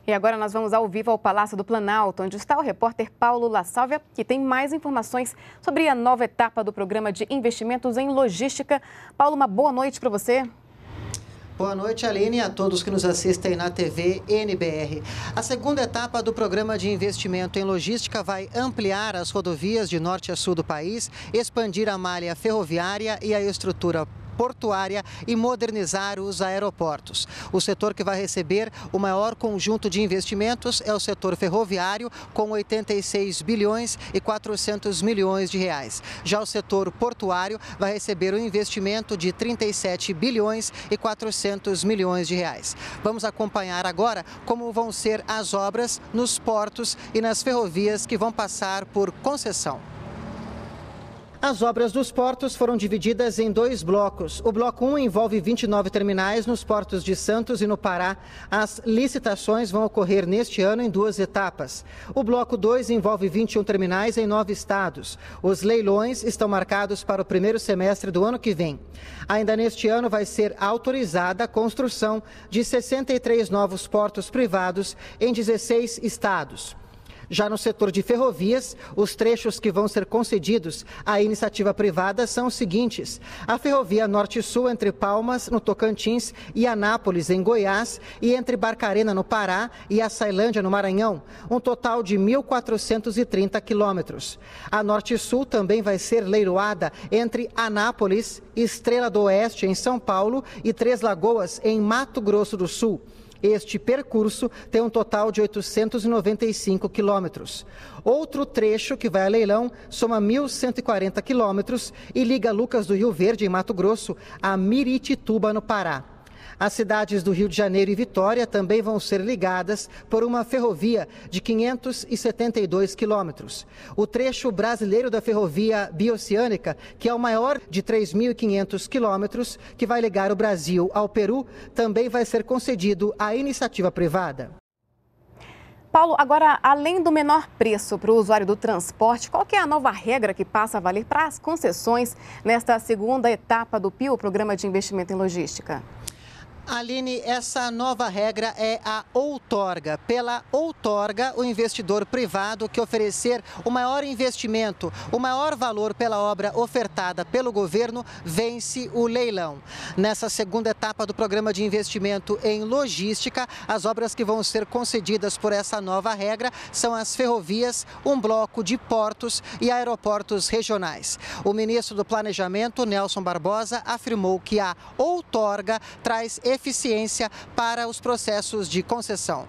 E agora nós vamos ao vivo ao Palácio do Planalto, onde está o repórter Paulo La Sálvia, que tem mais informações sobre a nova etapa do programa de investimentos em logística. Paulo, uma boa noite para você. Boa noite, Aline, e a todos que nos assistem na TV NBR. A segunda etapa do programa de investimento em logística vai ampliar as rodovias de norte a sul do país, expandir a malha ferroviária e a estrutura portuária e modernizar os aeroportos. O setor que vai receber o maior conjunto de investimentos é o setor ferroviário, com 86 bilhões e 400 milhões de reais. Já o setor portuário vai receber um investimento de 37 bilhões e 400 milhões de reais. Vamos acompanhar agora como vão ser as obras nos portos e nas ferrovias que vão passar por concessão. As obras dos portos foram divididas em dois blocos. O bloco 1 envolve 29 terminais nos portos de Santos e no Pará. As licitações vão ocorrer neste ano em duas etapas. O bloco 2 envolve 21 terminais em 9 estados. Os leilões estão marcados para o primeiro semestre do ano que vem. Ainda neste ano vai ser autorizada a construção de 63 novos portos privados em 16 estados. Já no setor de ferrovias, os trechos que vão ser concedidos à iniciativa privada são os seguintes: a ferrovia Norte-Sul entre Palmas, no Tocantins, e Anápolis, em Goiás, e entre Barcarena, no Pará, e Açailândia, no Maranhão, um total de 1.430 quilômetros. A Norte-Sul também vai ser leiloada entre Anápolis, Estrela do Oeste, em São Paulo, e Três Lagoas, em Mato Grosso do Sul. Este percurso tem um total de 895 quilômetros. Outro trecho que vai a leilão soma 1.140 quilômetros e liga Lucas do Rio Verde, em Mato Grosso, a Miritituba, no Pará. As cidades do Rio de Janeiro e Vitória também vão ser ligadas por uma ferrovia de 572 quilômetros. O trecho brasileiro da ferrovia bioceânica, que é o maior de 3.500 quilômetros, que vai ligar o Brasil ao Peru, também vai ser concedido à iniciativa privada. Paulo, agora, além do menor preço para o usuário do transporte, qual que é a nova regra que passa a valer para as concessões nesta segunda etapa do PIO, o Programa de Investimento em Logística? Aline, essa nova regra é a outorga. Pela outorga, o investidor privado que oferecer o maior investimento, o maior valor pela obra ofertada pelo governo, vence o leilão. Nessa segunda etapa do programa de investimento em logística, as obras que vão ser concedidas por essa nova regra são as ferrovias, um bloco de portos e aeroportos regionais. O ministro do Planejamento, Nelson Barbosa, afirmou que a outorga traz eficiência para os processos de concessão.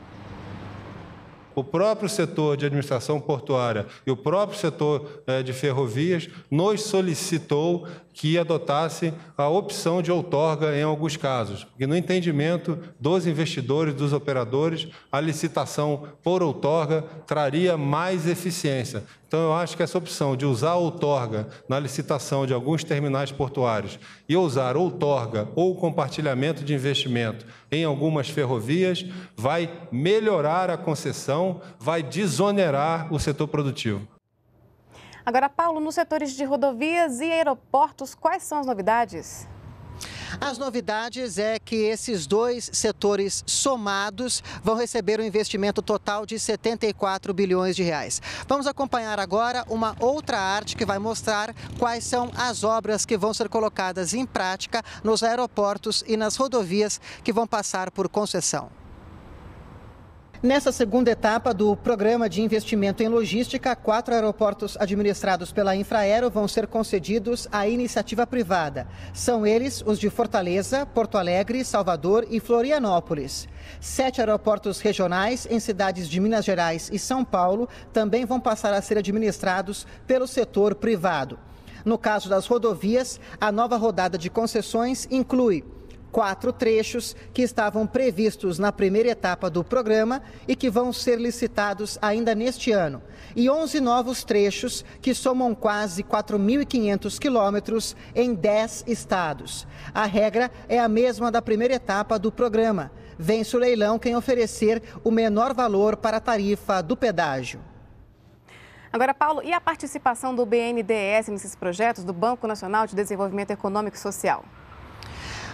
O próprio setor de administração portuária e o próprio setor de ferrovias nos solicitou que adotasse a opção de outorga em alguns casos, porque no entendimento dos investidores, dos operadores, a licitação por outorga traria mais eficiência. Então, eu acho que essa opção de usar outorga na licitação de alguns terminais portuários e usar outorga ou compartilhamento de investimento em algumas ferrovias vai melhorar a concessão, vai desonerar o setor produtivo. Agora, Paulo, nos setores de rodovias e aeroportos, quais são as novidades? As novidades é que esses dois setores somados vão receber um investimento total de 74 bilhões de reais. Vamos acompanhar agora uma outra arte que vai mostrar quais são as obras que vão ser colocadas em prática nos aeroportos e nas rodovias que vão passar por concessão. Nessa segunda etapa do programa de investimento em logística, 4 aeroportos administrados pela Infraero vão ser concedidos à iniciativa privada. São eles os de Fortaleza, Porto Alegre, Salvador e Florianópolis. 7 aeroportos regionais em cidades de Minas Gerais e São Paulo também vão passar a ser administrados pelo setor privado. No caso das rodovias, a nova rodada de concessões inclui 4 trechos que estavam previstos na primeira etapa do programa e que vão ser licitados ainda neste ano. E 11 novos trechos que somam quase 4.500 quilômetros em 10 estados. A regra é a mesma da primeira etapa do programa. Vence o leilão quem oferecer o menor valor para a tarifa do pedágio. Agora, Paulo, e a participação do BNDES nesses projetos do Banco Nacional de Desenvolvimento Econômico e Social?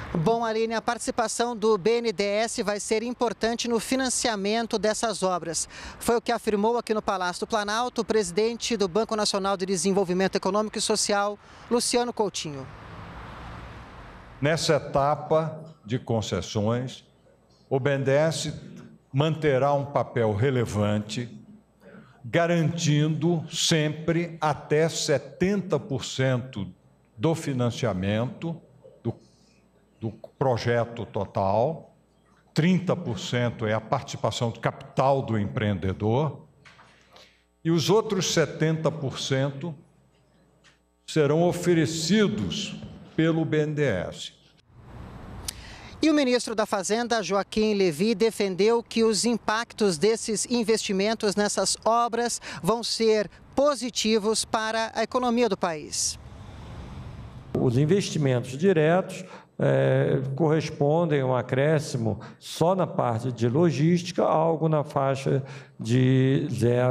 Bom, Aline, a participação do BNDES vai ser importante no financiamento dessas obras. Foi o que afirmou aqui no Palácio do Planalto o presidente do Banco Nacional de Desenvolvimento Econômico e Social, Luciano Coutinho. Nessa etapa de concessões, o BNDES manterá um papel relevante, garantindo sempre até 70% do financiamento do projeto total, 30% é a participação do capital do empreendedor e os outros 70% serão oferecidos pelo BNDES. E o ministro da Fazenda, Joaquim Levy, defendeu que os impactos desses investimentos nessas obras vão ser positivos para a economia do país. Os investimentos diretos correspondem a um acréscimo só na parte de logística, algo na faixa de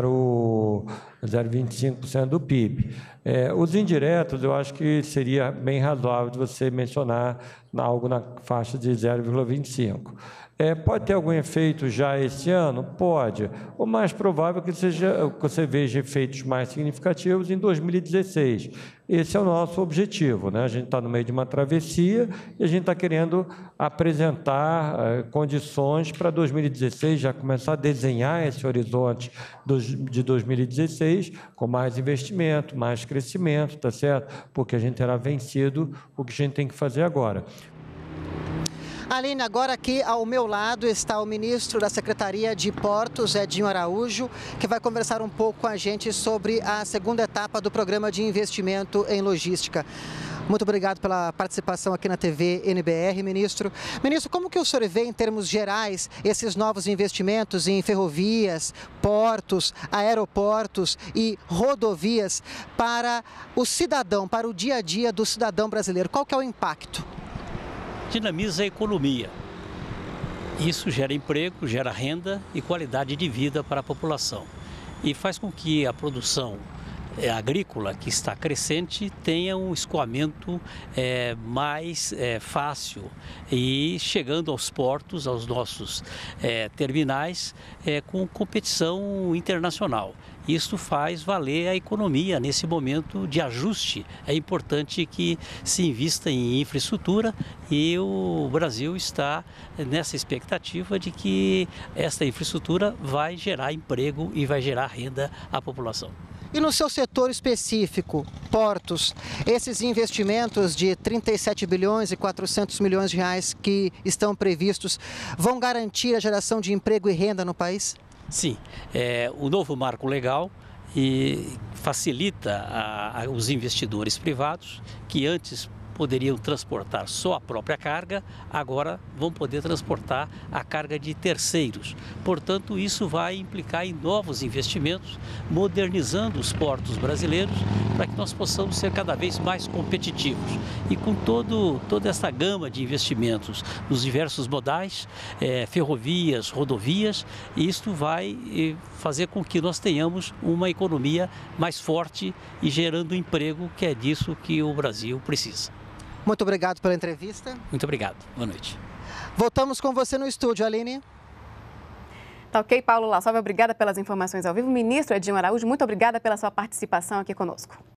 0,25% do PIB. Os indiretos, eu acho que seria bem razoável de você mencionar algo na faixa de 0,25%. Pode ter algum efeito já esse ano? Pode. O mais provável é que você veja efeitos mais significativos em 2016. Esse é o nosso objetivo, né? A gente está no meio de uma travessia e a gente está querendo apresentar condições para 2016, já começar a desenhar esse horizonte de 2016 com mais investimento, mais crescimento, tá certo? Porque a gente terá vencido o que a gente tem que fazer agora. Aline, agora aqui ao meu lado está o ministro da Secretaria de Portos, Edinho Araújo, que vai conversar um pouco com a gente sobre a segunda etapa do Programa de Investimento em Logística. Muito obrigado pela participação aqui na TV NBR, ministro. Ministro, como que o senhor vê em termos gerais esses novos investimentos em ferrovias, portos, aeroportos e rodovias para o cidadão, para o dia a dia do cidadão brasileiro? Qual que é o impacto? Dinamiza a economia. Isso gera emprego, gera renda e qualidade de vida para a população. E faz com que a produção agrícola, que está crescente, tenha um escoamento mais fácil e chegando aos portos, aos nossos terminais, com competição internacional. Isso faz valer a economia nesse momento de ajuste. É importante que se invista em infraestrutura e o Brasil está nessa expectativa de que esta infraestrutura vai gerar emprego e vai gerar renda à população. E no seu setor específico, portos, esses investimentos de 37 bilhões e 400 milhões de reais que estão previstos vão garantir a geração de emprego e renda no país? Sim, o novo marco legal facilita os investidores privados que antes poderiam transportar só a própria carga, agora vão poder transportar a carga de terceiros. Portanto, isso vai implicar em novos investimentos, modernizando os portos brasileiros para que nós possamos ser cada vez mais competitivos. E com toda essa gama de investimentos nos diversos modais, ferrovias, rodovias, isto vai fazer com que nós tenhamos uma economia mais forte e gerando emprego, que é disso que o Brasil precisa. Muito obrigado pela entrevista. Muito obrigado. Boa noite. Voltamos com você no estúdio, Aline. Tá ok, Paulo La Salve, obrigada pelas informações ao vivo. Ministro Edinho Araújo, muito obrigada pela sua participação aqui conosco.